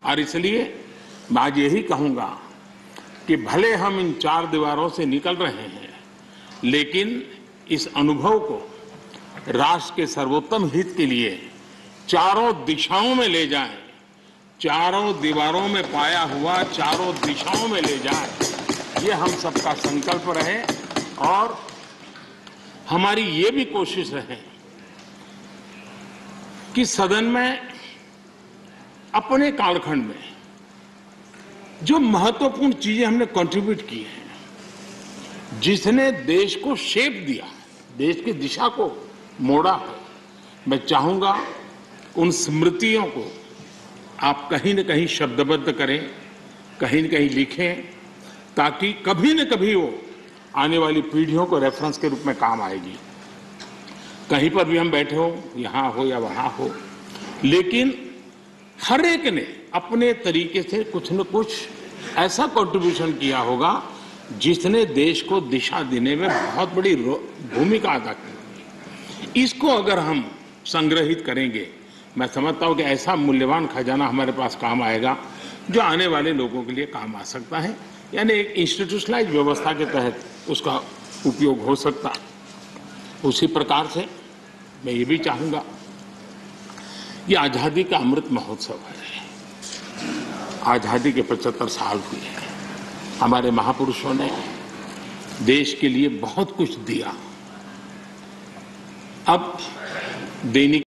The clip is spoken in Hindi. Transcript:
और इसलिए मैं आज यही कहूंगा कि भले हम इन चार दीवारों से निकल रहे हैं, लेकिन इस अनुभव को राष्ट्र के सर्वोत्तम हित के लिए चारों दिशाओं में ले जाएं, चारों दीवारों में पाया हुआ चारों दिशाओं में ले जाएं, ये हम सबका संकल्प रहे और हमारी ये भी कोशिश रहे कि सदन में अपने कालखंड में जो महत्वपूर्ण चीजें हमने कंट्रीब्यूट की हैं, जिसने देश को शेप दिया, देश की दिशा को मोड़ा है, मैं चाहूंगा उन स्मृतियों को आप कहीं न कहीं शब्दबद्ध करें, कहीं न कहीं लिखें, ताकि कभी न कभी वो आने वाली पीढ़ियों को रेफरेंस के रूप में काम आएगी। कहीं पर भी हम बैठे हो, यहां हो या वहां हो, लेकिन हर एक ने अपने तरीके से कुछ न कुछ ऐसा कंट्रीब्यूशन किया होगा जिसने देश को दिशा देने में बहुत बड़ी भूमिका अदा की। इसको अगर हम संग्रहित करेंगे, मैं समझता हूं कि ऐसा मूल्यवान खजाना हमारे पास काम आएगा जो आने वाले लोगों के लिए काम आ सकता है, यानी एक इंस्टीट्यूशनलाइज व्यवस्था के तहत उसका उपयोग हो सकता है। उसी प्रकार से मैं ये भी चाहूंगा, ये आजादी का अमृत महोत्सव है। आजादी के 75 साल हुए हैं। हमारे महापुरुषों ने देश के लिए बहुत कुछ दिया। अब देने